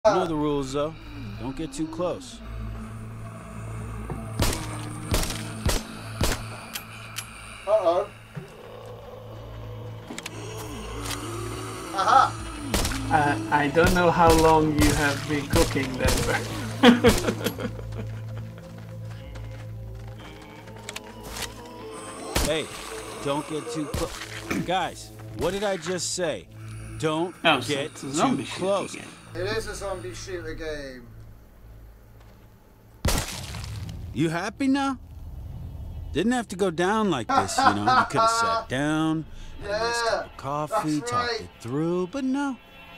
You know the rules, though. Don't get too close. Uh-oh. Aha! I don't know how long you have been cooking Denver. Hey, don't get too close. Guys, what did I just say? Don't get too close. It is a zombie shooter game. You happy now? Didn't have to go down like this, you know. You could have sat down, had a nice cup of coffee, talked it through, but no.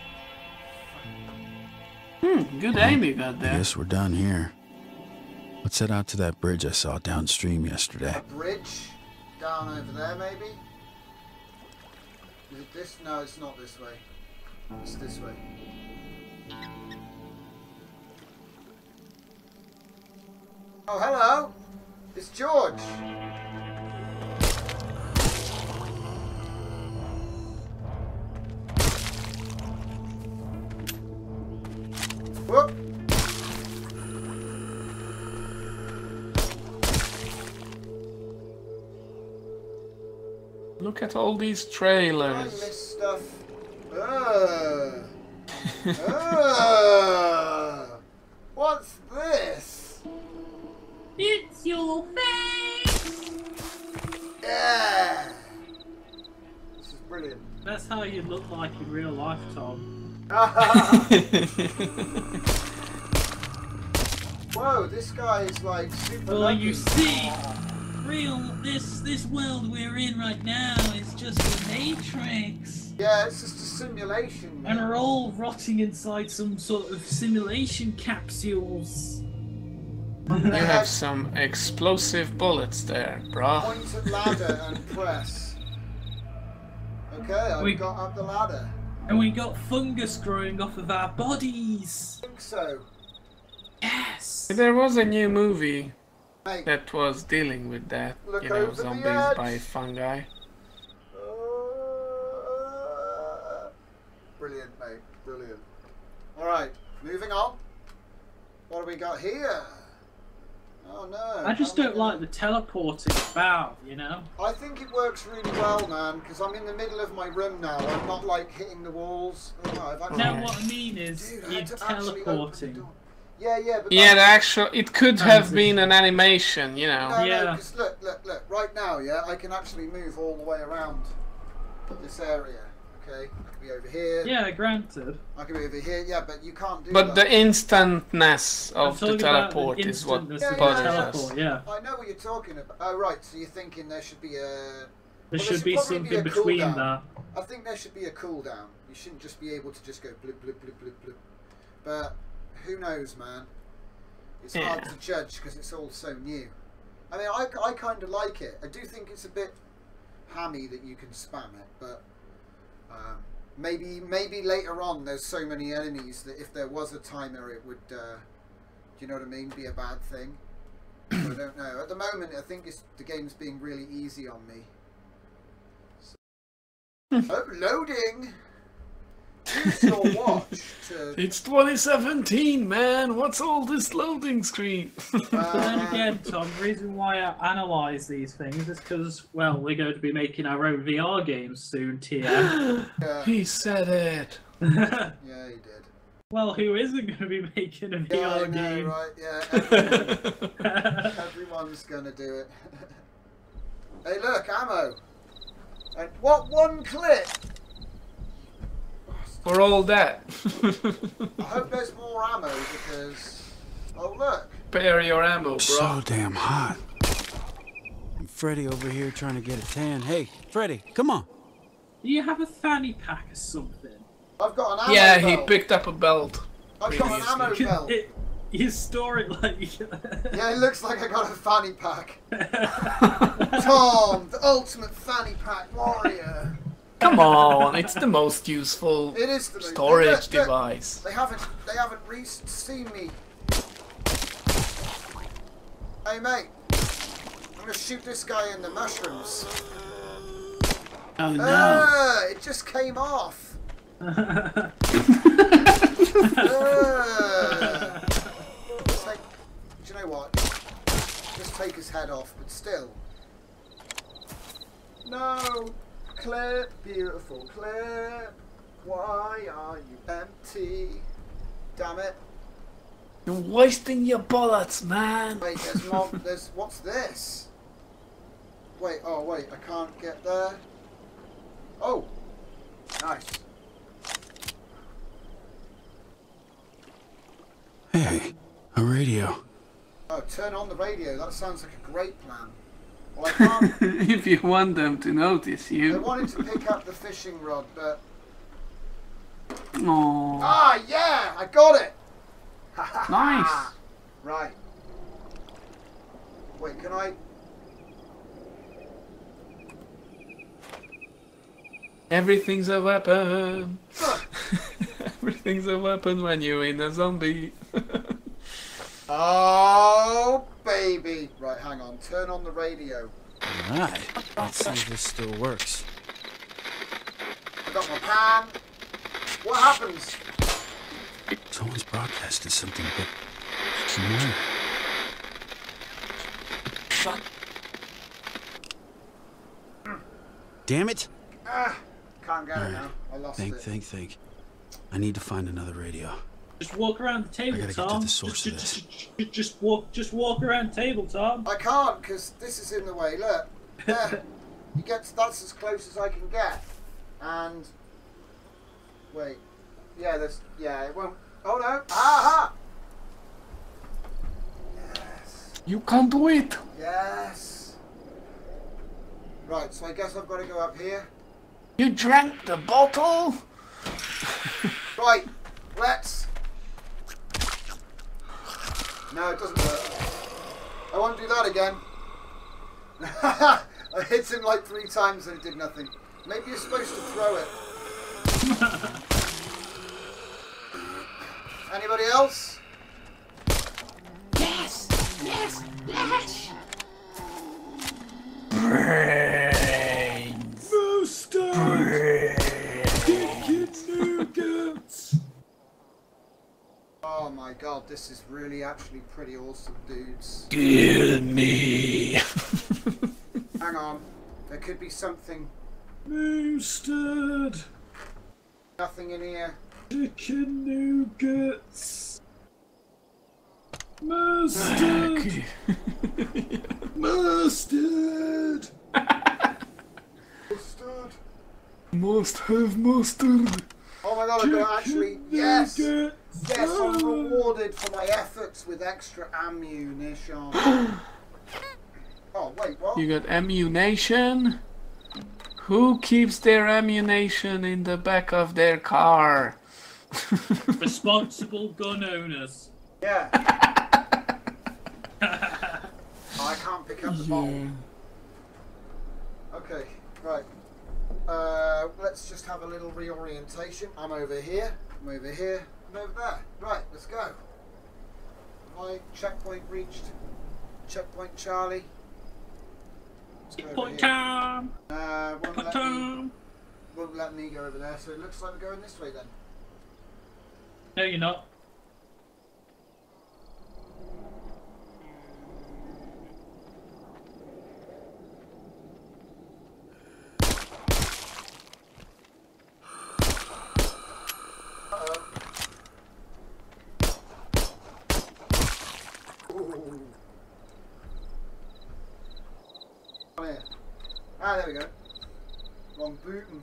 Good aim you got there. I guess we're done here. Let's head out to that bridge I saw downstream yesterday. A bridge? Down over there, maybe? Is it this? No, it's not this way. It's this way. Oh, hello! It's George! Whoop! Look at all these I trailers. miss stuff. What's this? It's your face! Yeah! This is brilliant. That's how you look like in real life, Tom. Whoa, this guy is like super Well, lucky. you see, this world we're in right now is just a matrix. Yeah, it's just a simulation. And we're all rotting inside some sort of simulation capsules. You have some explosive bullets there, brah. Point at ladder and press. Okay, I've got up the ladder. And we got fungus growing off of our bodies. I think so. Yes. There was a new movie Mate, that was dealing with that. Look You know, over the zombies edge. by fungi. Brilliant, mate. Brilliant. Alright, moving on. What do we got here? Oh no. I just don't like the teleporting about, you know? I think it works really well, man, because I'm in the middle of my room now. I'm not like hitting the walls. Oh, no, I've actually... Now what I mean is, Dude, I you're had to actually open the teleporting. door. Yeah, but... Yeah, the actual... It could have been an animation, you know. No, Yeah. because look, right now, yeah, I can actually move all the way around this area, okay? I can be over here. Yeah, granted. I can be over here, yeah, but you can't do But that. the instantness I'm of the talking about teleport the is what instantness Yeah, of the bothers yeah. us. teleport, yeah. I know what you're talking about. Oh, right, so you're thinking there should be a... There Well, should be probably something a between cooldown. that. I think there should be a cooldown. You shouldn't just be able to just go blip, blip, blip, blip, blip. But who knows, man? It's hard to judge because it's all so new. I mean, I kind of like it. I do think it's a bit hammy that you can spam it, but maybe later on there's so many enemies that if there was a timer it would, do you know what I mean, be a bad thing. I don't know. At the moment, I think the game's being really easy on me. So, oh, loading! Use your watch to... It's 2017, man! What's all this loading screen? But then again, Tom, the reason why I analyse these things is because, well, we're going to be making our own VR games soon, TM. He said it. Yeah, he did. Well, who isn't going to be making a VR Yeah, I know, game? right? Yeah, everyone's gonna do it. Hey, look, ammo! And what, one clip? For all that. I hope there's more ammo because... Oh, look! Spare your ammo, bro. So damn hot. And Freddy over here trying to get a tan. Hey, Freddy, come on. Do you have a fanny pack or something? I've got an ammo Yeah, belt. he picked up a belt. I've got an ammo belt. You store it like... Yeah, it looks like I got a fanny pack. Tom, the ultimate fanny pack warrior. Come on, it's the most useful It is the storage look. device. They haven't seen me. Hey mate, I'm gonna shoot this guy in the mushrooms. Oh no. It just came off. head off, but still. No! Clip! Beautiful clip! Why are you empty? Damn it. You're wasting your bullets, man. Wait, there's more. What's this? Wait, oh wait, I can't get there. Oh! Nice. Hey, a radio. Oh, turn on the radio. That sounds like a great plan. Well, I can't. If you want them to notice I you. wanted to pick up the fishing rod, but. Oh, Ah, yeah! I got it! nice. Right. Wait, can I. Everything's a weapon. Everything's a weapon when you're in a zombie. Oh, baby! Right, hang on. Turn on the radio. Alright, let's see if this still works. I got my pan. What happens? Someone's broadcasting something, but no. Damn it! Ah, can't get it Alright, now. I lost it. think. I need to find another radio. Just walk around the table, I gotta Tom. get to the source of this. Just walk around the table, Tom. I can't because this is in the way. Look, there. That's as close as I can get. And wait, yeah, it won't. Oh no! Aha! Yes. You can't do it. Yes. Right, so I guess I've got to go up here. You drank the bottle. Right, let's. No, it doesn't work. I won't do that again. I hit him like 3 times and it did nothing. Maybe you're supposed to throw it. Anybody else? Yes! Yes! Yes! Brains. Nuggets. Oh my god, this is really actually pretty awesome, dudes. Kill me. Hang on, there could be something. Mustard. Nothing in here. Chicken nuggets. Mustard. Mustard. Mustard. Must have mustard. Oh my god, I'm gonna actually. Yes! Nuggets. Yes, I'm rewarded for my efforts with extra ammunition. Oh, wait, what? You got ammunition? Who keeps their ammunition in the back of their car? Responsible gun owners. Yeah. Oh, I can't pick up the bottle. Okay, right. Let's just have a little reorientation. I'm over here. I'm over here. I'm over there. Right, let's go. Right, checkpoint reached. Checkpoint Charlie. Let's go over Point here. time. Won't let me go over there, so it looks like we're going this way then. No, you're not. Come here. Ah, there we go. Wrong booting.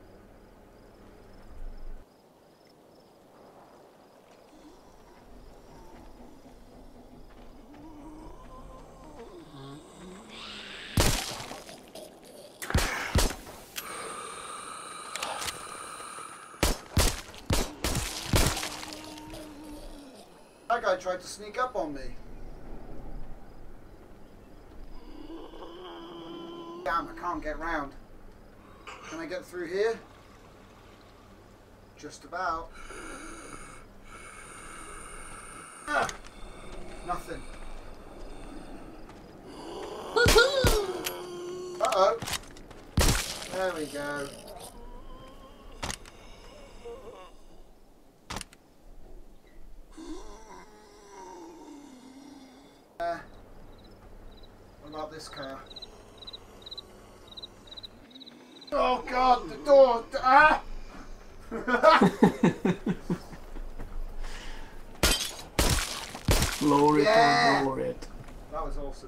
That guy tried to sneak up on me. Damn, I can't get round. Can I get through here? Just about. Ah, nothing. Uh-oh. There we go. about this car. Oh God, the door! Ah! Floor it Yeah. and roar it. That was awesome.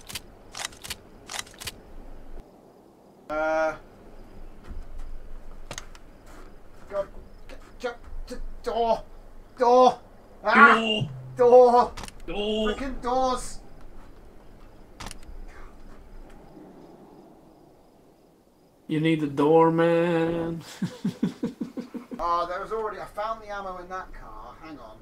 God, door! Ah! Door! Freaking doors! You need a door, man. Oh, there was already. I found the ammo in that car. Hang on.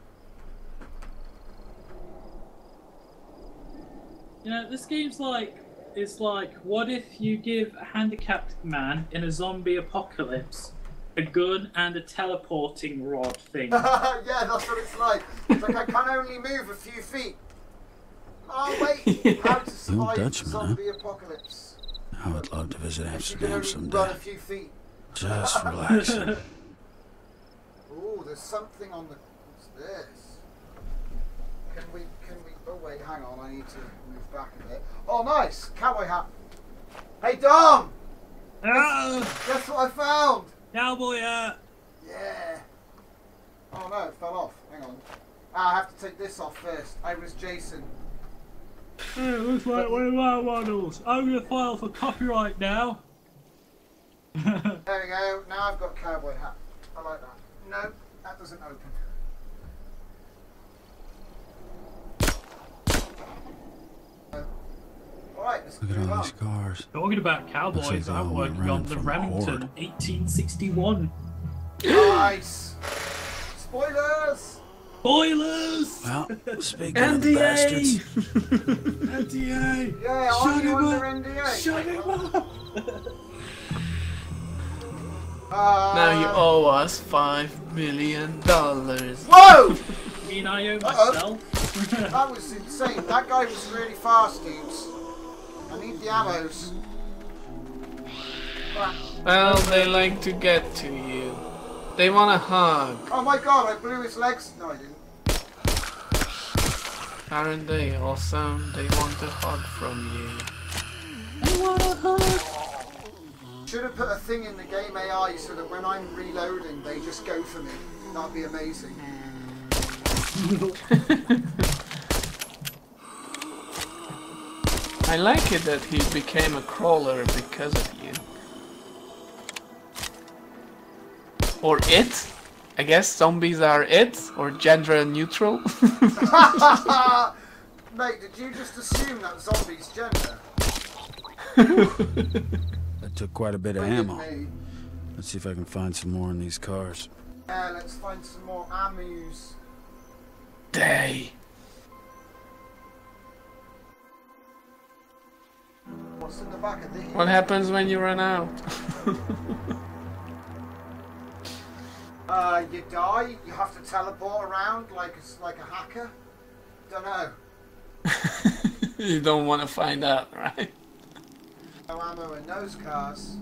You know, this game's like, it's like, what if you give a handicapped man in a zombie apocalypse a gun and a teleporting rod thing? Yeah, that's what it's like. It's like I can only move a few feet. Oh wait, how to survive the Dutchman, zombie apocalypse? I would love to visit You can Amsterdam only someday. run a few feet. Just relaxing. Oh, there's something on the. What's this? Can we? Oh wait, hang on. I need to move back a bit. Oh, nice cowboy hat. Hey, Dom. Guess what I found? Cowboy hat! Yeah. Oh no, it fell off. Hang on. Ah, I have to take this off first. I was Jason. It looks like one of my models. I'm gonna file for copyright now. There we go. Now I've got cowboy hat. I like that. No, that doesn't open. Alright, let's Look at move all on. these cars. Talking about Looks cowboys, like they I'm all went working on running the from a Remington horde. 1861. Nice. Spoilers. Spoilers! Well, speaking of the bastards, NDA! Yeah, are you under NDA? Shut him up! Now you owe us $5 million. Whoa! I mean, I owe Uh-oh. myself. That was insane. That guy was really fast, dudes. I need the ammos. Ah. Well, they like to get to you. They want a hug. Oh my god, I blew his legs. No, I didn't. Aren't they awesome? They want a hug from you. I want a hug! Should have put a thing in the game AI so that when I'm reloading, they just go for me. That'd be amazing. I like it that he became a crawler because of you. Or it? I guess zombies are it? Or gender neutral? Mate, did you just assume that zombie's gender? that took quite a bit of Look at ammo. me. Let's see if I can find some more in these cars. Yeah, let's find some more ammos. Day. What's in the back of these? What happens when you run out? You die. You have to teleport around like a hacker. Don't know. You don't want to find out, right? No ammo in those cars.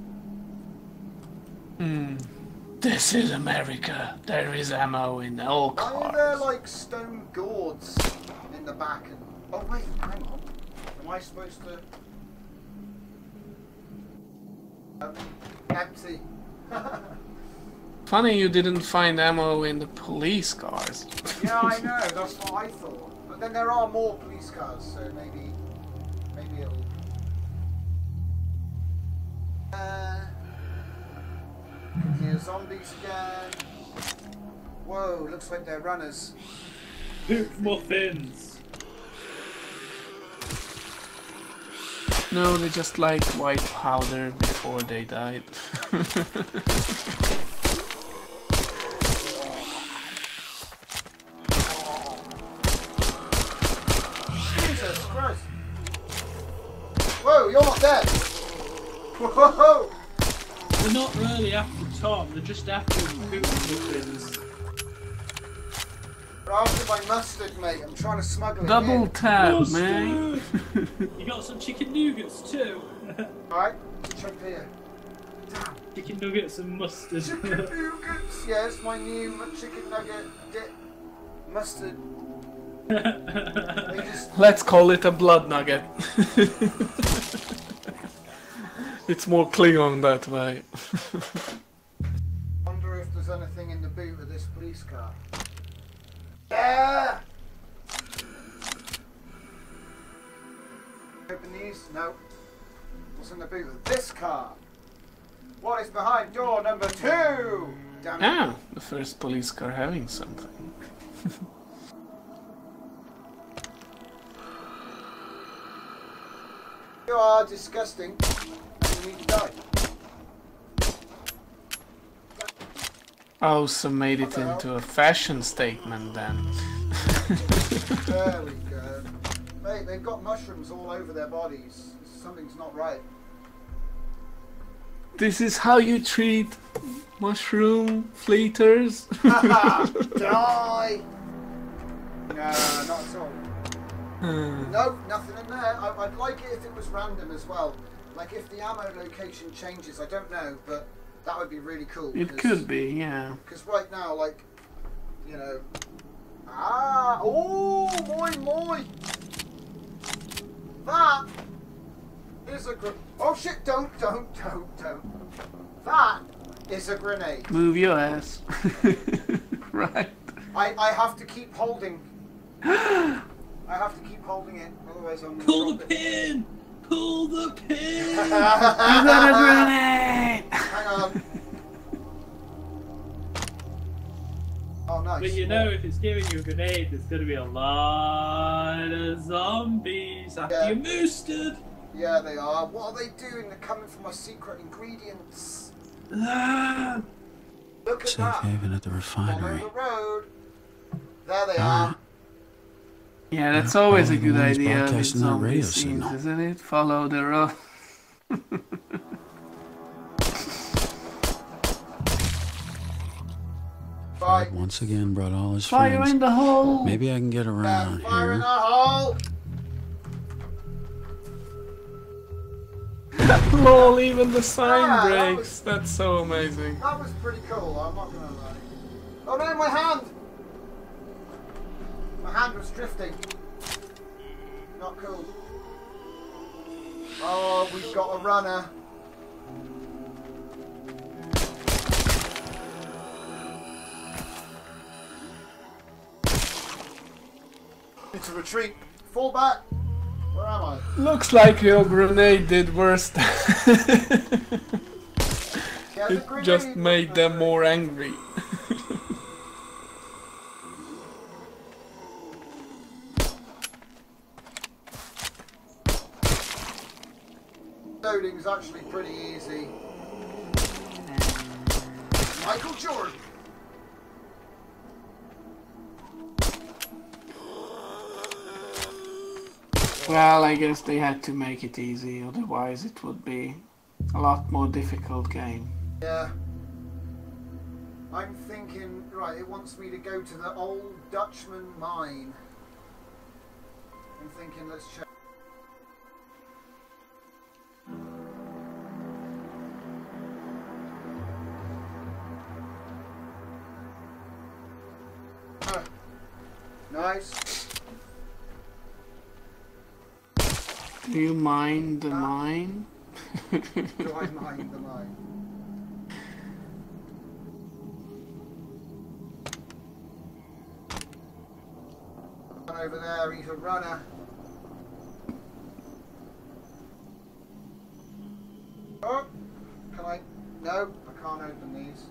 This is America. There is ammo in all Why are there cars. like stone gourds in the back? And oh wait, hang on. Am I supposed to? Empty. Funny you didn't find ammo in the police cars. Yeah, I know. That's what I thought. But then there are more police cars, so maybe it'll. Here's zombies again. Whoa, looks like they're runners. Poop muffins! No, they just like white powder before they died. Jesus Christ! Whoa, you're not dead! Whoa! They're not really after Tom, they're just after poop muffins. They're after my mustard, mate. I'm trying to smuggle it Double in. tap, man. You got some chicken nuggets too? Alright, jump here. Damn. Chicken nuggets and mustard. Chicken nuggets! Yeah, it's my new chicken nugget dip. Mustard. They just... Let's call it a blood nugget. It's more Klingon that way. Wonder if there's anything in the boot of this police car. Yeah! Open these? No. What's in the boot of this car? What is behind door number 2? Damn it. Ah, the first police car having something. You are disgusting. You need to die. Oh, so made it into a fashion statement then. There we go. Mate, they've got mushrooms all over their bodies. Something's not right. This is how you treat mushroom fleeters? Die! No, not at all. No, nothing in there. I'd like it if it was random as well. Like if the ammo location changes, I don't know, but that would be really cool. It could be, yeah. Because right now, like, you know... Ah! Oh, moi! That is a oh shit, don't. That is a grenade. Move your ass. Right. I have to keep holding. I have to keep holding it, otherwise I'm gonna Pull the drop it. pin! Pull the pin! You got a grenade! Hang on. Oh, nice. But you know, if it's giving you a grenade, there's going to be a lot of zombies after Yeah. you moosted. Yeah, they are. What are they doing? They're coming for my secret ingredients. Ah. Look at Safe that. haven at the Follow refinery. the road. There they are. Yeah, that's Yeah, always a probably good the ones idea with broadcasting that zombie radio scenes, signal. isn't it? Follow the road. Bye. Once again brought all his Fire friends. in the hole! Maybe I can get around Fire in here. a hole. Lol, even the sign Ah, that breaks. was- That's so amazing. That was pretty cool, I'm not gonna lie. Oh no, my hand! My hand was drifting. Not cool. Oh, we've got a runner. Need to retreat. Fall back. Where am I? Looks like your grenade did worse. Yeah, the It grenade just was made them great. more angry. Loading's actually pretty easy. Michael Jordan. Well, I guess they had to make it easy, otherwise it would be a lot more difficult game. Yeah. I'm thinking, right, it wants me to go to the old Dutchman mine. I'm thinking, let's check. Nice. Do you mind the mine? Do I mind the mine? One over there, he's a runner. Oh, can I? No, I can't open these.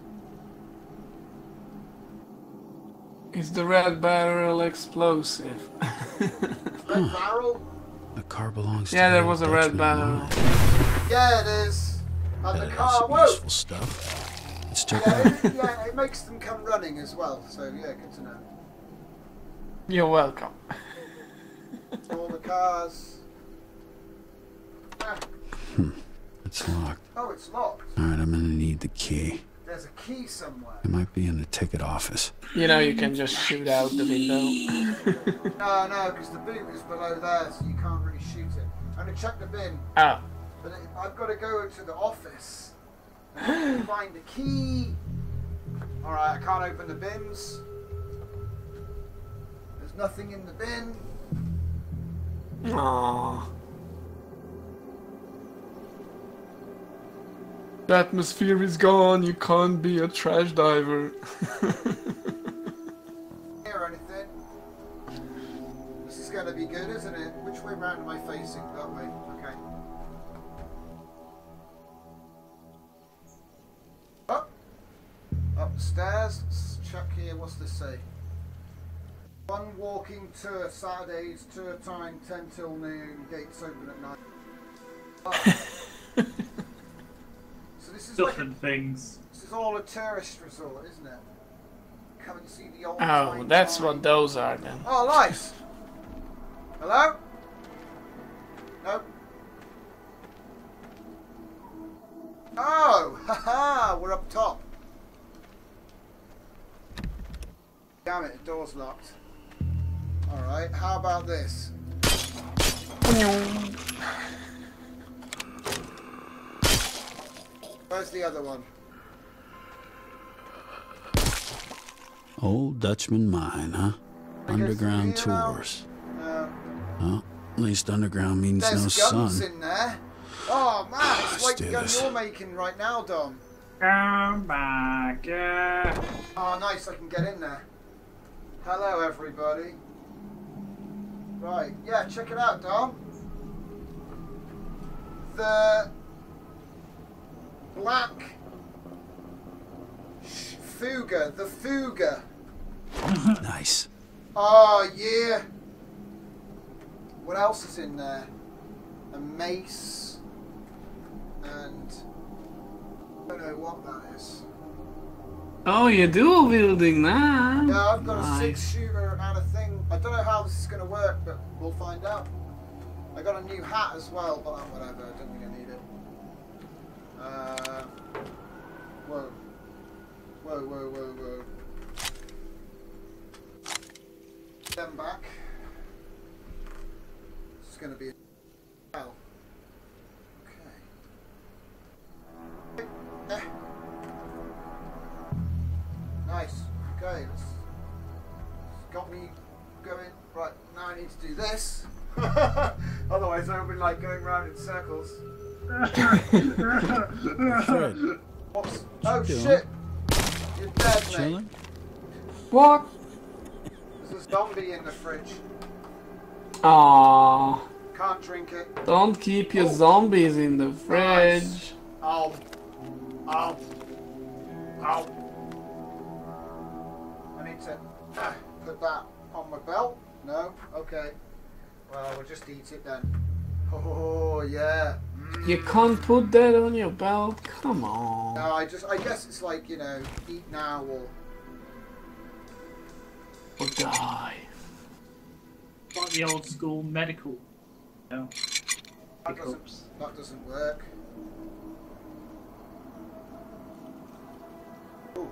Is the red barrel explosive? Red barrel? The car belongs to Yeah, the there old was a red Dutchman barrel. mine. Yeah, it is. And the That car, is some whoa! useful stuff. Let's check it Yeah, out. yeah, it makes them come running as well, so yeah, good to know. You're welcome. All the cars. Ah. It's locked. Oh, it's locked. Alright, I'm gonna need the key. There's a key somewhere. It might be in the ticket office. You know, you can just shoot out the window. No, because the boot is below there, so you can't really shoot it. I'm gonna check the bin, Ah, but I've got to go to the office and find the key. Alright, I can't open the bins. There's nothing in the bin. Aww. The atmosphere is gone, you can't be a trash diver. Or anything. This is going to be good, isn't it? Which way round am I facing? That way. Okay. Up. Up the stairs. Let's check here. What's this say? One walking tour, Saturdays, tour time 10 till noon, gates open at 9. Oh. So this is Different like things. this is all a tourist resort, isn't it? Come and see the old Oh, that's time. what those are then. Oh, nice. Hello? Nope. Oh, haha, we're up top. Damn it, the door's locked. Alright, how about this? Where's the other one? Old Dutchman mine, huh? I guess Underground here now. tours. No. Well, at least underground means There's no guns sun. in there. Oh man, it's like the do gun this. you're making right now, Dom. Oh my god. Oh nice, I can get in there. Hello everybody. Right, yeah, check it out, Dom. The black Fuga, the Fuga. Nice. Oh yeah. What else is in there? A mace and I don't know what that is. Oh, you're dual wielding now. Yeah, I've got a Nice. 6-shooter and a thing. I don't know how this is going to work, but we'll find out. I got a new hat as well, but whatever. I don't think I need it. Whoa. Whoa, whoa, whoa, whoa. Them back. This is going to be a hell. Okay. Eh. Nice. Okay, it's got me going. Right, now I need to do this. Otherwise I'll be like going round in circles. Fred, What's... Oh doing? shit! You're dead, mate. chilling? What? There's a zombie in the fridge. Aww. Can't drink it. Don't keep your Oh. zombies in the fridge. Nice. Ow. Ow. Ow. I need to put that on my belt. No? Okay. Well, we'll just eat it then. Oh, yeah. You can't put that on your belt? Come on. No, I guess it's like, you know, eat now or... Or die. Like the old school medical. No. That doesn't work. Ooh.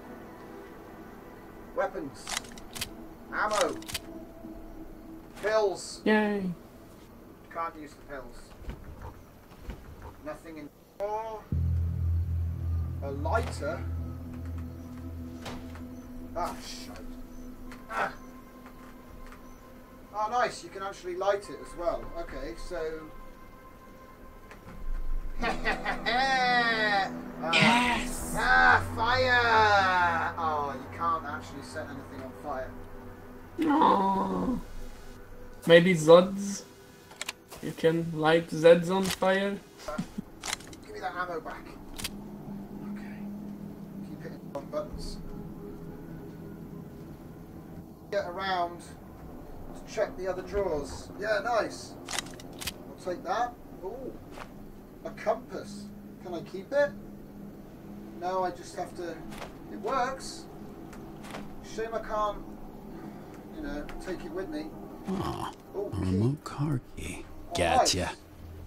Weapons. Ammo. Pills. Yay. Can't use the pills. Nothing in... Oh. A lighter. Ah, shite. Ah. Oh, nice. You can actually light it as well. Okay, so... Yes! Ah, fire! Oh, you can't actually set anything on fire. Aww. Maybe Zods? You can light Zeds on fire? Give me that ammo back. Okay. Keep hitting the wrong buttons. Get around to check the other drawers. Yeah, nice. I'll take that. Ooh. A compass. Can I keep it? No, I just have to... It works. Shame I can't, you know, take it with me. Oh, Oh, a key. remote car key. All Gotcha. right.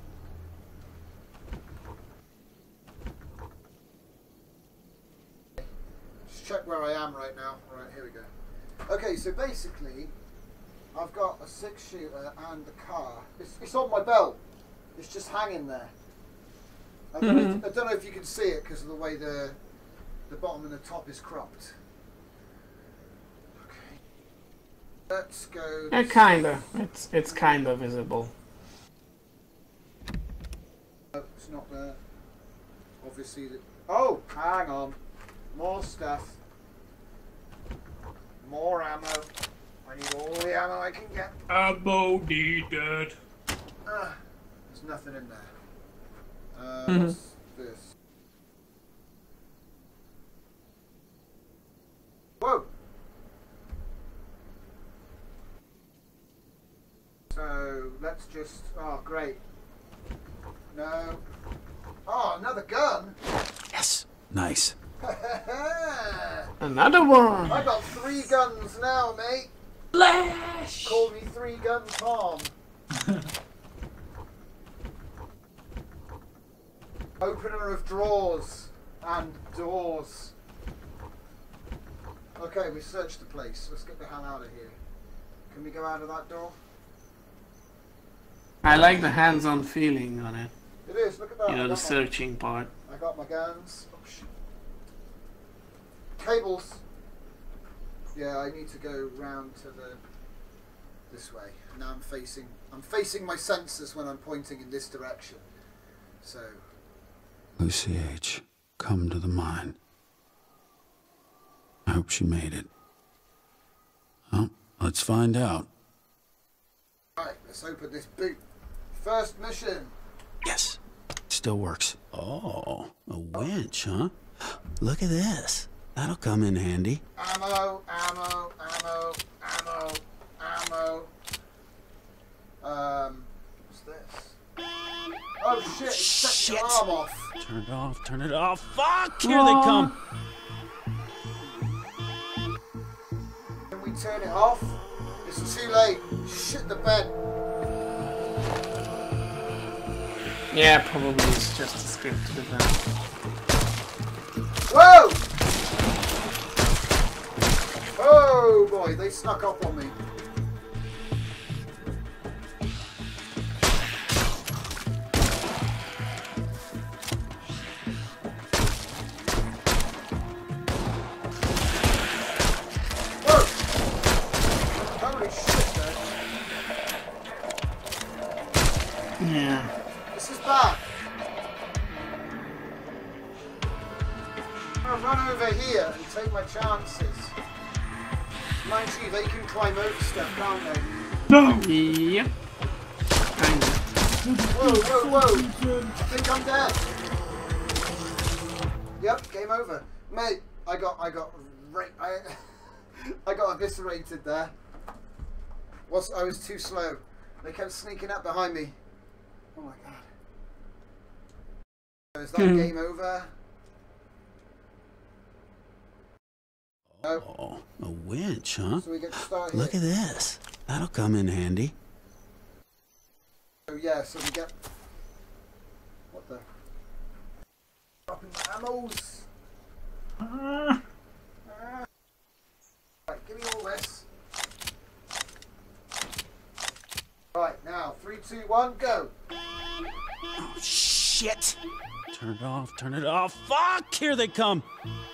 Just check where I am right now. Right, here we go. Okay, so basically, I've got a 6-shooter and the car. It's on my belt. It's just hanging there. I don't know if you can see it because of the way the bottom and the top is cropped. Okay. Let's go. Kinda. It's kinda visible. It's not there. Obviously. Oh, hang on. More stuff. More ammo. I need all the ammo I can get. Ammo needed. There's nothing in there. What's this? Whoa! So let's just. Oh, great. No. Oh, another gun. Yes. Nice. Another one! I got 3 guns now, mate. Flash! Call me 3 gun Tom. Opener of drawers and doors. Okay, we searched the place. Let's get the hell out of here. Can we go out of that door? I like the hands-on feeling on it. It is, look at that. You know, the searching part. I got my guns. Oh, shit. Cables. Yeah, I need to go round to this way. Now I'm facing my sensors when I'm pointing in this direction. So. Lucy H. Come to the mine. I hope she made it. Well, let's find out. Right, let's open this boot. First mission. Yes. Still works. Oh, a winch, huh? Look at this. That'll come in handy. Ammo, ammo, ammo, ammo, ammo. What's this? Oh shit, it set the alarm off. Turn it off, turn it off. Fuck! Here they come. Can we turn it off? It's too late. Shit the bed. Yeah, probably it's just a scripted event. Whoa! Oh boy, they snuck up on me. Whoa! Holy shit, man. Yeah. This is bad. I'm gonna run over here and take my chances. Mind you, they can climb over stuff, can't they? No! Yep. Kinda. Whoa, whoa, whoa! I think I'm dead. Yep, game over, mate. I got eviscerated there. I was too slow. They kept sneaking up behind me. Oh my god. Is that game over? Oh, a winch, huh? So we get to start Look here. at this. That'll come in handy. Oh yeah, so we get. What the? Dropping my ammos. Right, give me all this. Right, now 3, 2, 1, go. Oh, shit! Turn it off, turn it off. Fuck! Here they come.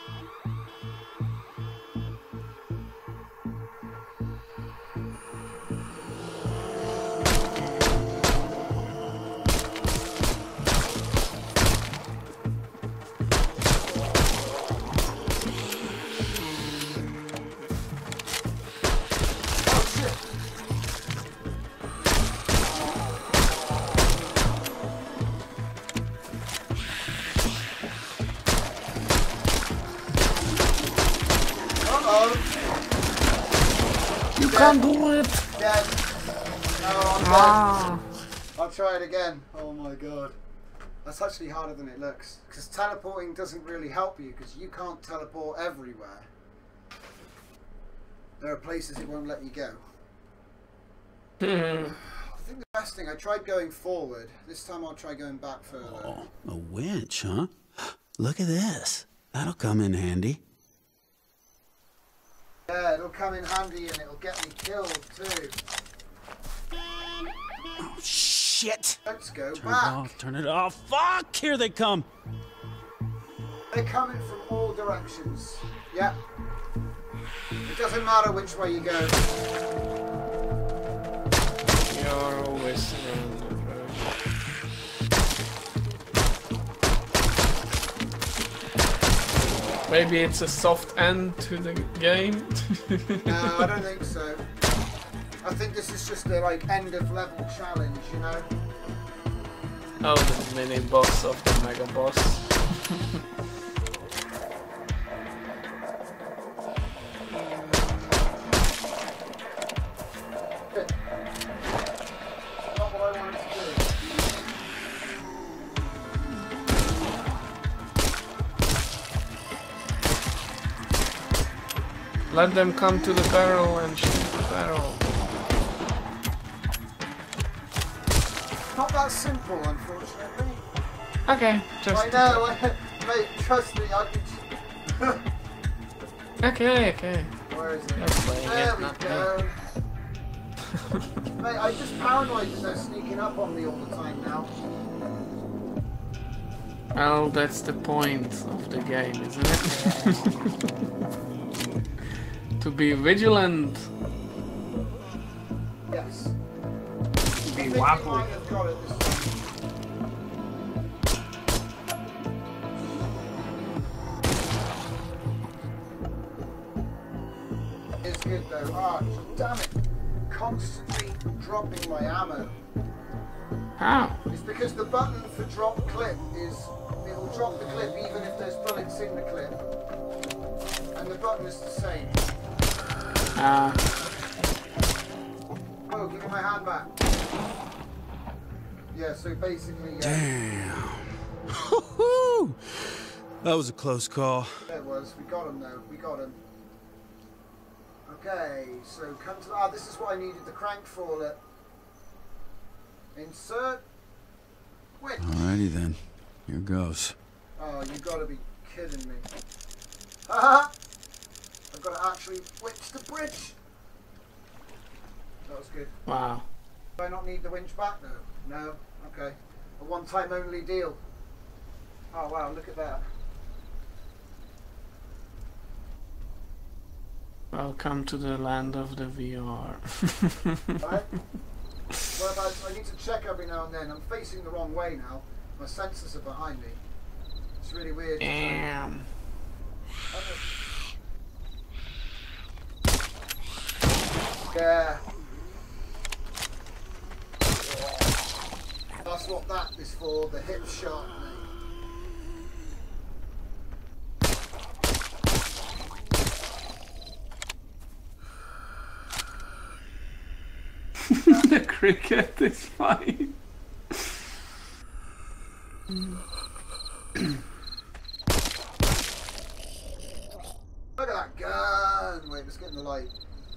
You can't do it! Dead. No, I'm dead. I'll try it again. Oh my god. That's actually harder than it looks. Because teleporting doesn't really help you, because you can't teleport everywhere. There are places it won't let you go. I think the best thing, I tried going forward. This time I'll try going back further. Oh, a winch, huh? Look at this. That'll come in handy. Yeah, it'll come in handy and it'll get me killed too. Oh, shit! Let's go Turn back. it off, turn it off. Fuck! Here they come. They're coming from all directions. Yeah. It doesn't matter which way you go. Maybe it's a soft end to the game. No, I don't think so. I think this is just a like end of level challenge, you know? Oh, the mini boss of the mega boss. Not what I wanted to do. Let them come to the barrel and shoot the barrel. Not that simple, unfortunately. Okay, just... I know, mate, trust me, I can... Okay. Where is it? You're playing There it, we not go. Mate, I'm just paranoid that they're sneaking up on me all the time now. Well, that's the point of the game, isn't it? To be vigilant. Yes. Be I think we waffle. might have got it this time. It's good though. Ah, damn it. Constantly dropping my ammo. How? It's because the button for drop clip is, it'll drop the clip even if there's bullets in the clip. And the button is the same. Oh, give me my hand back. Yeah, so basically, Damn. Woo-hoo! That was a close call. It was. We got him though. We got him. Okay, so come to... Ah, this is what I needed. The crank faller. Insert. Which? Alrighty then. Here goes. Oh, you gotta be kidding me. Haha! I've got to actually winch the bridge. That was good. Wow. Do I not need the winch back though? No? Okay. A one-time only deal. Oh wow, look at that. Welcome to the land of the VR. Right? Whereabouts? I need to check every now and then. I'm facing the wrong way now. My sensors are behind me. It's really weird. Damn. Yeah. That's what that is for, the hip shot, mate. The cricket is fine. Look at that gun! Wait, let's get in the light.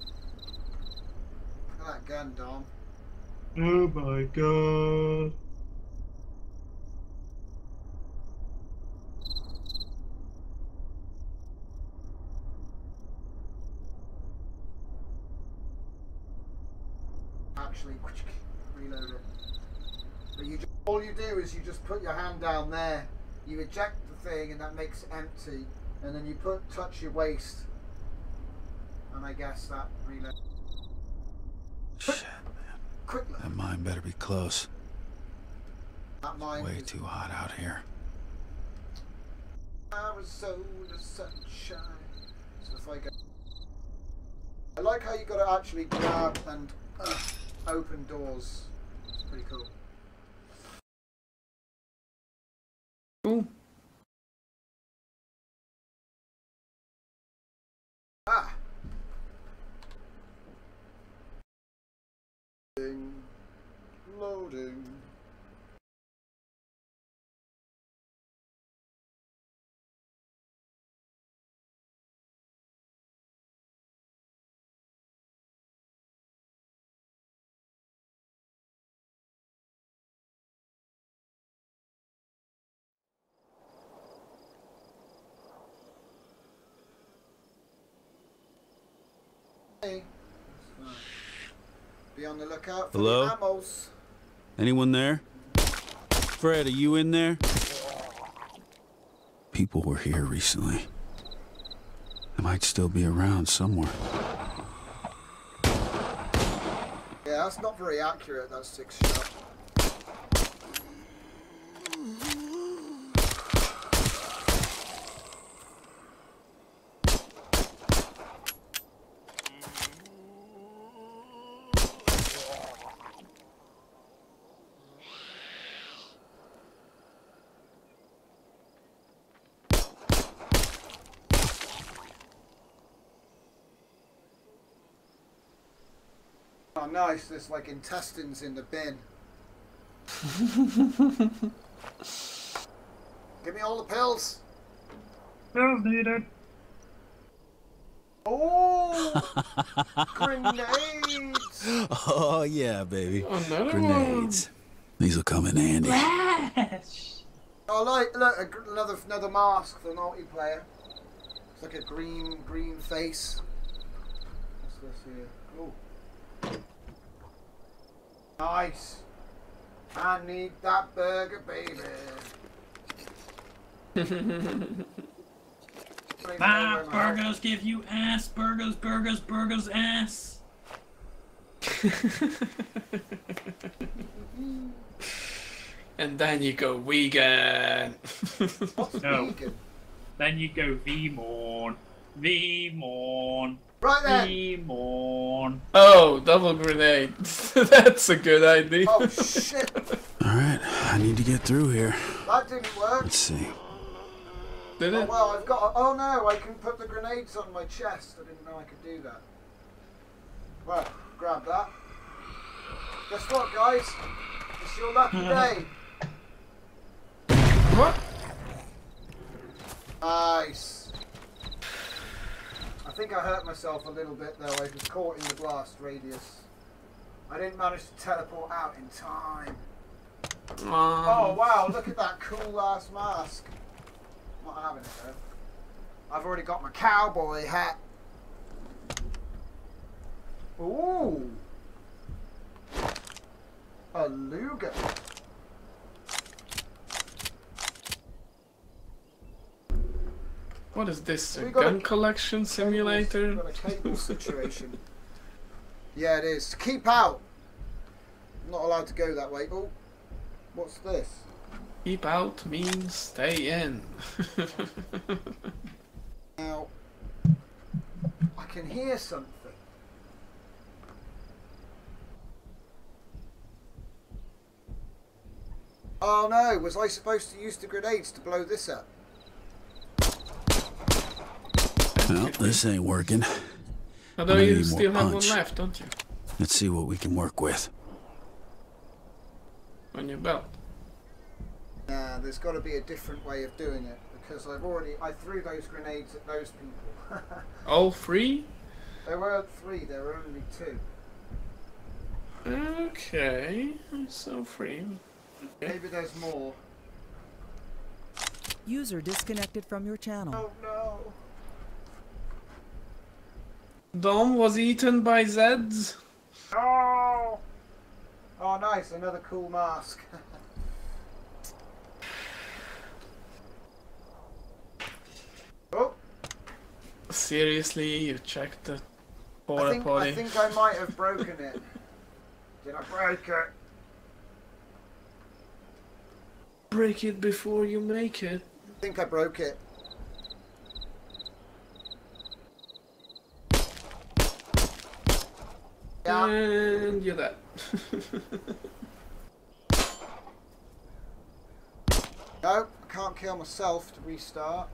Look at that gun, Dom. Oh my god. Actually, reload it. But you just, all you do is you just put your hand down there, you eject the thing, and that makes it empty, and then you touch your waist, and I guess that reload. Shit, man. Quick, That mine better be close. that mine Way is- too hot out here. Arizona sunshine. So if I go, I like how you got to actually grab and open doors. It's pretty cool. Cool. Ah. Loading. Hey. Be on the lookout for Hello? the ammos. Anyone there? Fred, are you in there? People were here recently. They might still be around somewhere. Yeah, that's not very accurate, that 6 shot. Oh, nice. There's like intestines in the bin. Give me all the pills. Pills needed. Oh, grenades! Oh, yeah, baby. Another Grenades. These will come in handy. Flash! Oh, look, another mask for multiplayer. It's like a green face. What's this here? Oh, nice. I need that burger, baby. Ah, burgers give you ass. Burgers, ass. And then you go vegan. What's No. vegan? Then you go V-Morn. V-Morn. Right then. V-Morn. Oh, double grenade. That's a good idea. Oh shit! All right, I need to get through here. That didn't work. Let's see. Did Oh it? well, I've got. Oh no, I can put the grenades on my chest. I didn't know I could do that. Well, grab that. Guess what, guys? It's your lucky day. What? Nice. I think I hurt myself a little bit though. I was caught in the blast radius. I didn't manage to teleport out in time. Oh wow, look at that cool ass mask. I'm not having it though. I've already got my cowboy hat. Ooh. A Luger. What is this? A We got gun a- collection simulator? Got a cable situation. Yeah, it is. Keep out. I'm not allowed to go that way. Oh, what's this? Keep out means stay in. Now, I can hear something. Oh no, was I supposed to use the grenades to blow this up? Well, this ain't working. Although I need you more still have one punch. left, don't you? Let's see what we can work with. On your belt. Nah, there's got to be a different way of doing it because I threw those grenades at those people. All three? There weren't 3, there were only 2. Okay, so three. Okay. Maybe there's more. User disconnected from your channel. Oh no. Dom was eaten by Zeds. Oh! Oh, nice, another cool mask. Oh, Seriously, you checked the porta I potty? think I might have broken it. Did I break it? Break it before you make it. I think I broke it. Yeah. And you're dead. No, I can't kill myself to restart.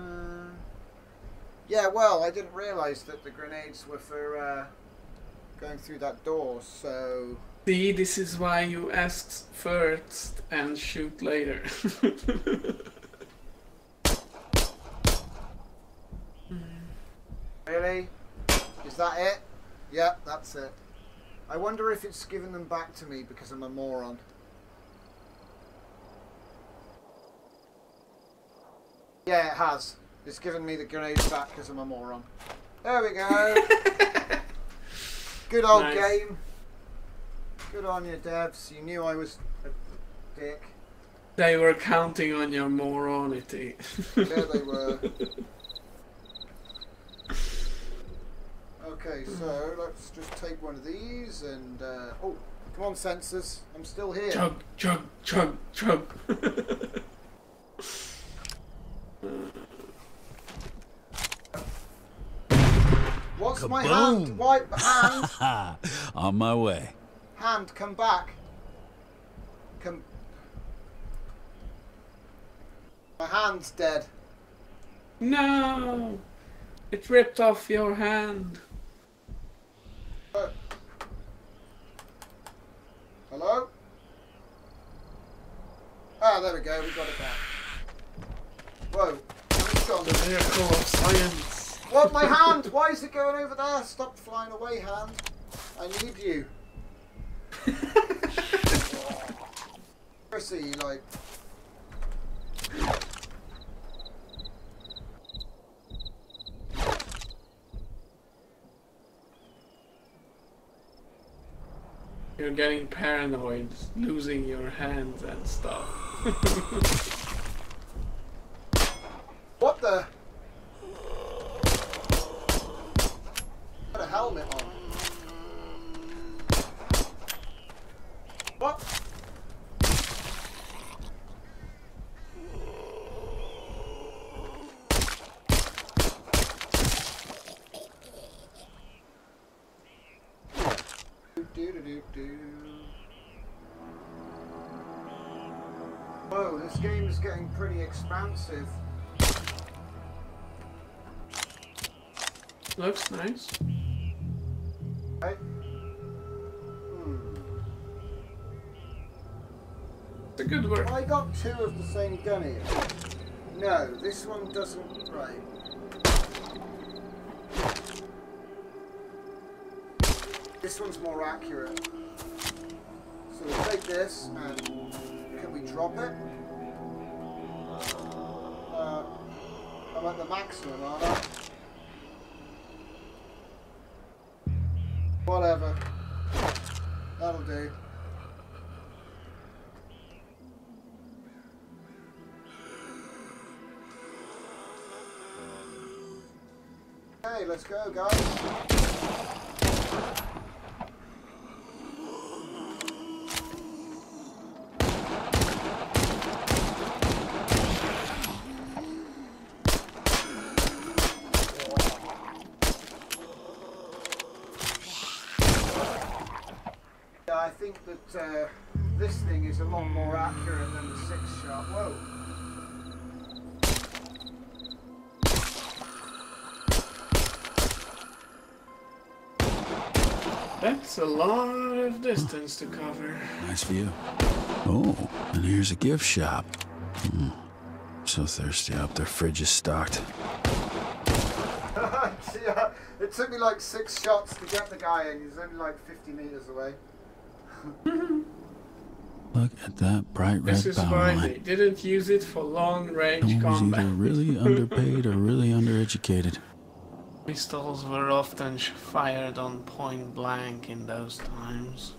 Yeah, well, I didn't realise that the grenades were for going through that door, so... See, this is why you ask first and shoot later. Really? Is that it? Yep, that's it. I wonder if it's given them back to me because I'm a moron. Yeah, it has. It's given me the grenades back because I'm a moron. There we go. Good old Nice. game. Good on you, devs. You knew I was a dick. They were counting on your moronity. There they were. Okay, so let's just take one of these and... oh, come on, sensors. I'm still here. Chug, chug, chug, chug. What's my Kaboom! hand? Why, hand? On my way. Hand, come back. Come. My hand's dead. No! It ripped off your hand. we go, we got it back. Whoa, it's gone. The miracle of science. What, my hand? Why is it going over there? Stop flying away, hand. I need you. Seriously, like... You're getting paranoid, losing your hands and stuff. What the? Got a helmet on. What? Whoa, this game is getting pretty expansive. Looks nice. Right? It's a good work. I got two of the same gun here. No, this one doesn't. Right. This one's more accurate. So we'll take this and can we drop it? I'm at the maximum, aren't I? Whatever. That'll do. Okay, let's go, guys. I think that this thing is a lot more accurate than the 6-shot. Whoa. That's a lot of distance to cover. Nice view. Oh, and here's a gift shop. So thirsty. I hope their fridge is stocked. Yeah, it took me like 6 shots to get the guy in. He's only like 50 meters away. Look at that bright red This is power why line. they didn't use it for long-range Someone was combat. either really underpaid or really undereducated. Pistols were often fired on point blank in those times.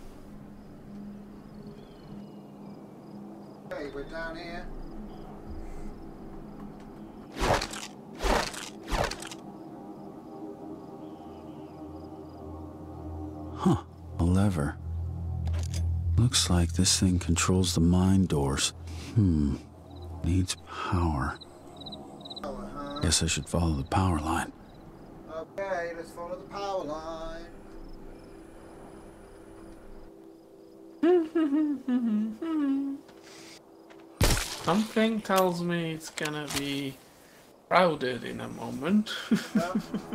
Okay, we're down here. Huh, a lever. Looks like this thing controls the mine doors. Needs power. Guess I should follow the power line. Okay, let's follow the power line. Something tells me it's gonna be crowded in a moment. Yeah.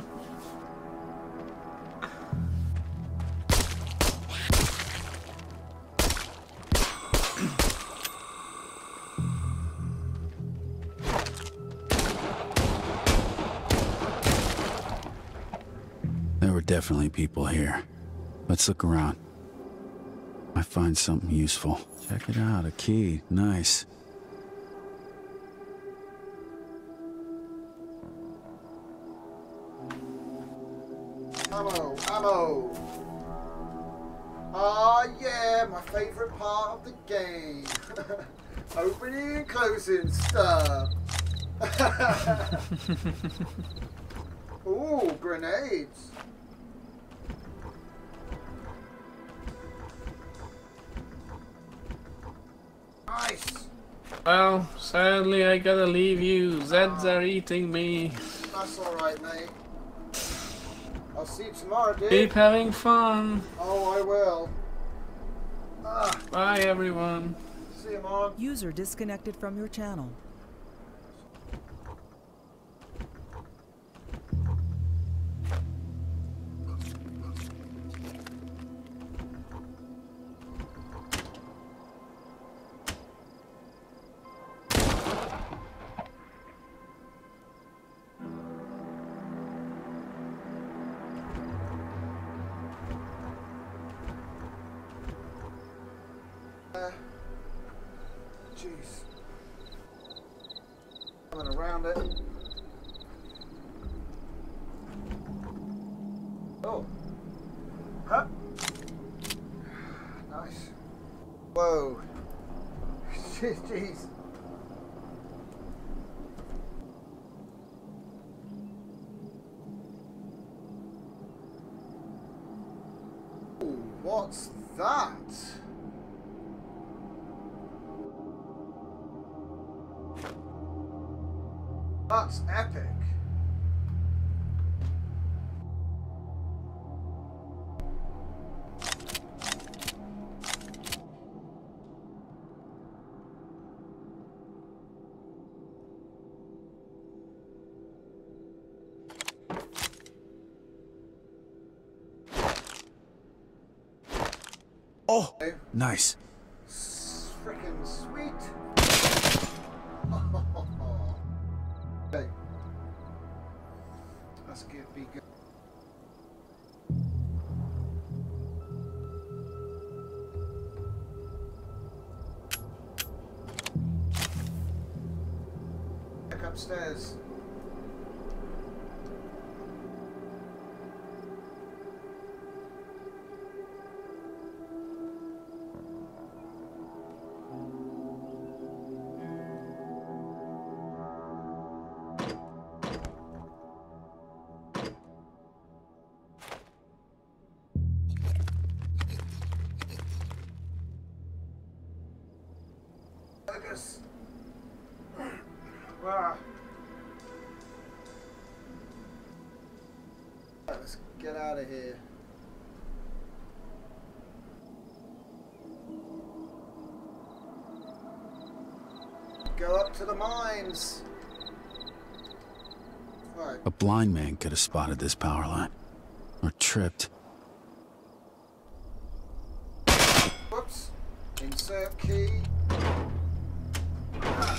There were definitely people here. Let's look around. Might find something useful. Check it out, a key. Nice. Ammo, ammo. Ah, yeah, my favourite part of the game. Opening and closing stuff. Ooh, grenades. Nice. Well, sadly I gotta leave you. Zeds are eating me. That's alright, mate. I'll see you tomorrow, dude. Keep having fun. Oh, I will. Bye everyone. See you, Mom. User disconnected from your channel. found it. Oh. Huh? Nice. Whoa. Jeez. Ooh, what's that? That's epic. Oh, nice. Freaking sweet. Okay. That's good. Be good. Back upstairs. Focus. Wow. Let's get out of here. Go up to the mines. Right. A blind man could have spotted this power line. Or tripped. Whoops. Insert key. Ah.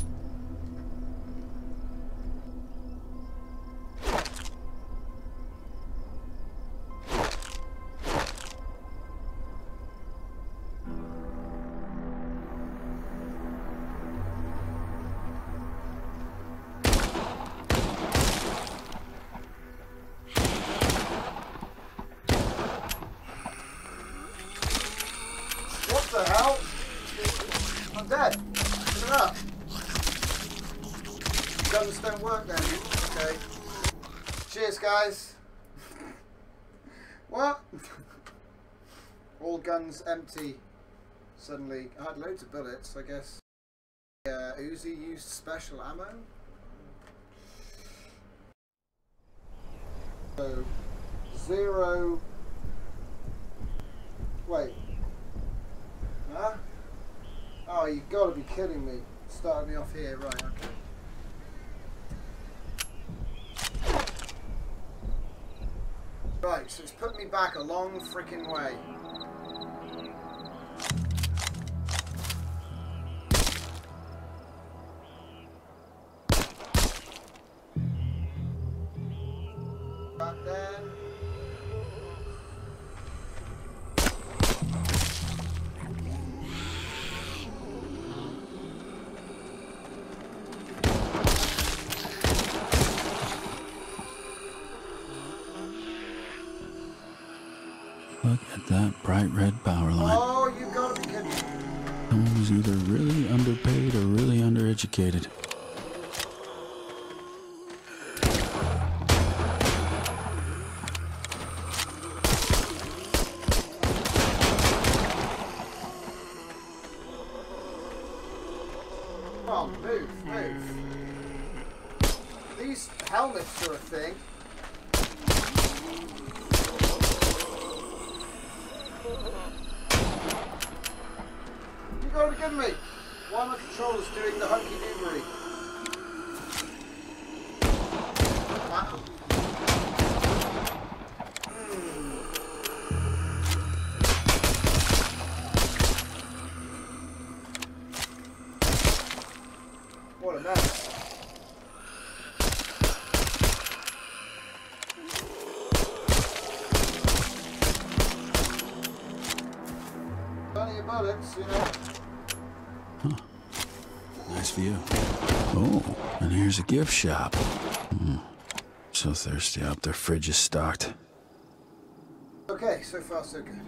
What the hell? I'm dead. Pick it up. Guns don't work then. Okay. Cheers, guys. What? All guns empty. Suddenly, I had loads of bullets, I guess. Uzi used special ammo. So, 0. Wait. Huh? Oh, you gotta be kidding me. Starting me off here, right, okay. Right, so it's put me back a long freaking way. Back then. Look at that bright red power line. Oh, you gotta be kidding me. Someone was either really underpaid or really undereducated. Come on, move, move. These helmets are a thing. You gotta be kidding me. Why are my controllers doing the hunky doobery? Wow. What a mess. Plenty of bullets, you know. Huh. Nice view. Oh, and here's a gift shop. So thirsty. I hope their fridge is stocked. Okay, so far so good.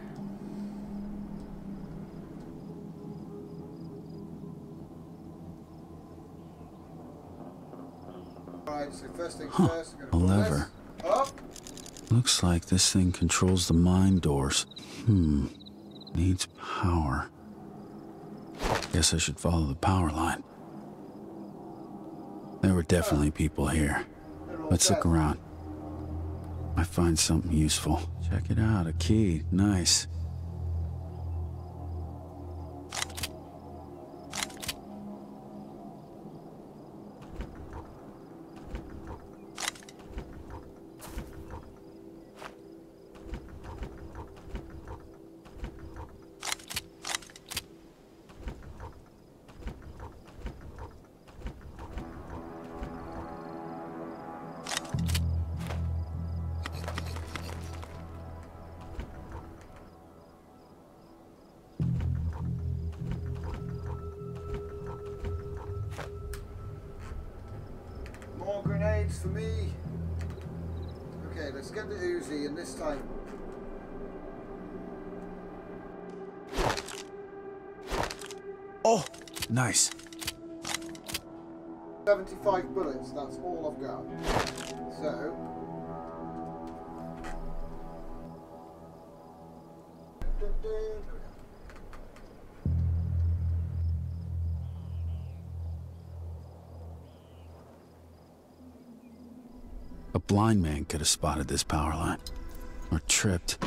Alright, so first things first, I'm A gonna pull lever. this up. Looks like this thing controls the mine doors. Needs power. Guess I should follow the power line. There were definitely people here. Let's look around. Might find something useful. Check it out, a key. Nice. More grenades for me. Okay, let's get the Uzi, and this time. Oh, nice. 75 bullets, that's all I've got. So. A blind man could have spotted this power line. Or tripped.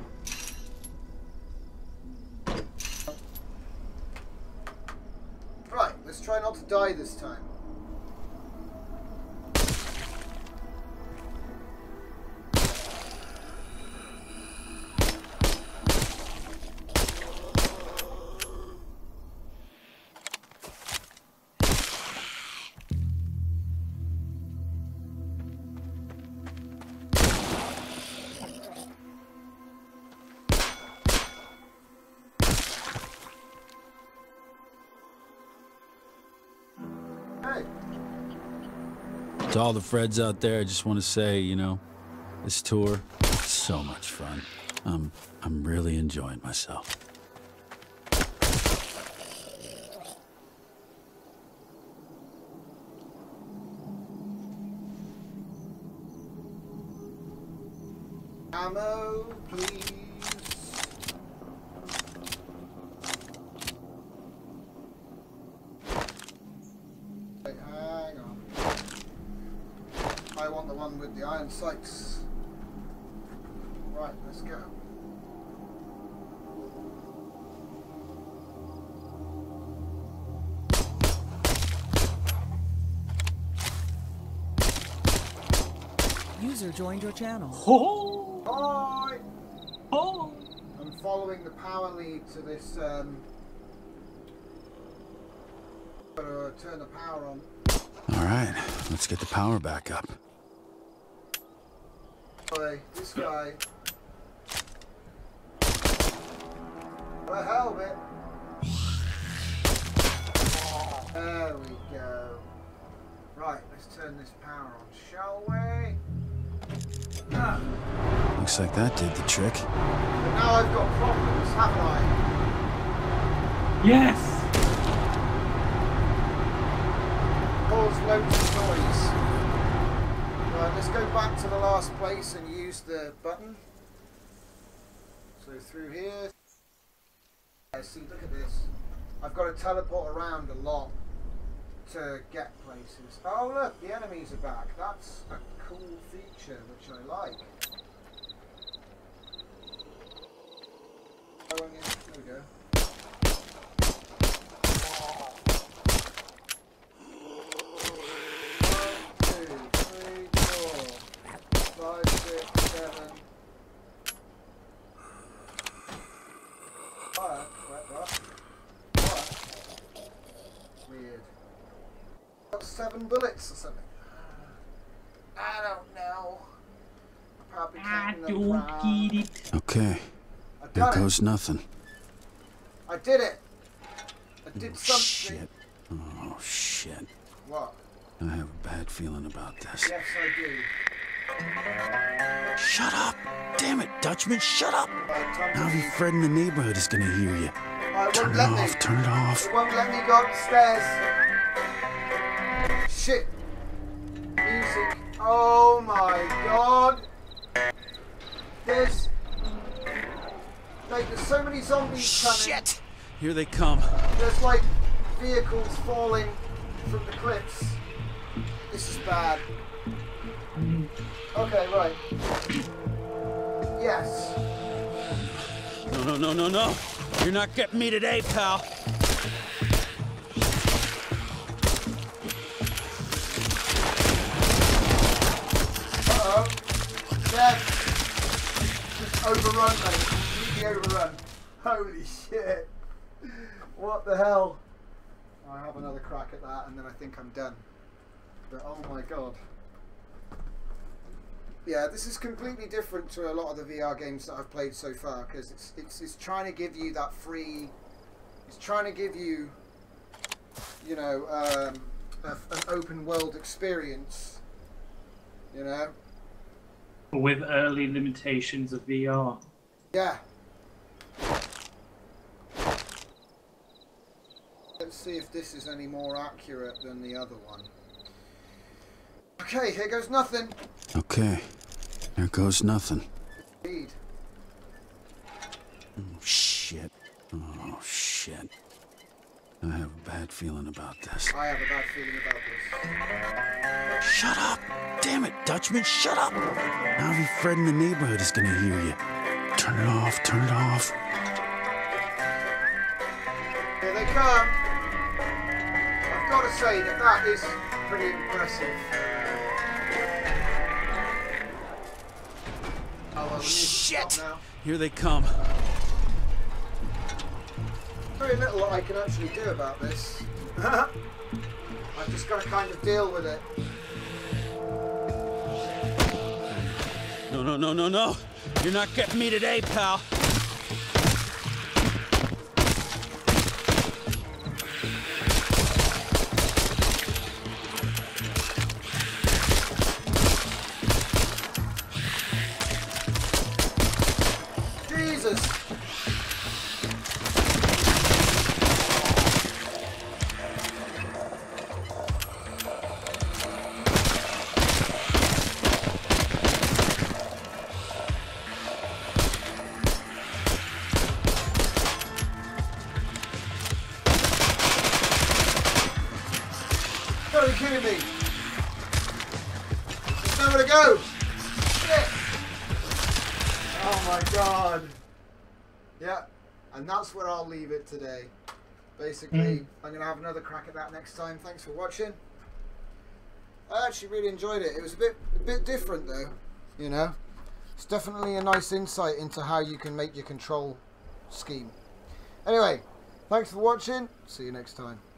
Right, let's try not to die this time. To all the Freds out there, I just want to say, you know, this tour, so much fun. I'm really enjoying myself. Ammo, please. Wait, hang on. I want the one with the iron sights. Right, let's go. User joined your channel. Oh, Hi! oh. I'm following the power lead to this, gotta turn the power on. All right, let's get the power back up. Boy, this guy. A helmet. There we go. Right, let's turn this power on, shall we? Ah. Looks like that did the trick. But now I've got problems, haven't I? Yes! Cause loads of noise. Right, let's go back to the last place and use the button. So through here. See, look at this. I've got to teleport around a lot to get places. Oh look, the enemies are back. That's a cool feature which I like. Going in. There we go. 5, 6, 7. What? Weird. Got 7 bullets or something. I don't know. Probably I taking them don't round. get it. Okay, I there got it. goes nothing. I did it. I did Oh, something. shit. Oh, shit. What? I have a bad feeling about this. Yes, I do. Shut up! Damn it, Dutchman, shut up! Right, time to Now every leave. Fred in the neighborhood is gonna hear you. It Turn won't it let me. off, turn it off. It won't let me go upstairs. Shit. Music. Oh my god. There's so many zombies coming. Shit! Here they come. There's like vehicles falling from the cliffs. This is bad. Okay, right. Yes. No. You're not getting me today, pal. Uh-oh. Dead. Just overrun, mate. Completely overrun. Holy shit. What the hell? I'll have another crack at that and then I think I'm done. But oh my god. Yeah, this is completely different to a lot of the VR games that I've played so far because it's trying to give you that free. It's trying to give you, you know, an open world experience. You know. With early limitations of VR. Yeah. Let's see if this is any more accurate than the other one. Okay, here goes nothing. Okay, there goes nothing. Indeed. Oh, shit. Oh, shit. I have a bad feeling about this. I have a bad feeling about this. Shut up! Damn it, Dutchman, shut up! Now every Fred in the neighborhood is gonna hear you. Turn it off, turn it off. Here they come. I've got to say that is pretty impressive. Oh, well, the music's Shit! stopped now. Here they come. Very little I can actually do about this. I've just got to kind of deal with it. No. You're not getting me today, pal. Jesus! Are you kidding me? There's nowhere to go! Shit! Oh my god. Yeah, and that's where I'll leave it today. Basically, I'm going to have another crack at that next time. Thanks for watching. I actually really enjoyed it. It was a bit different though, you know. It's definitely a nice insight into how you can make your control scheme. Anyway, thanks for watching. See you next time.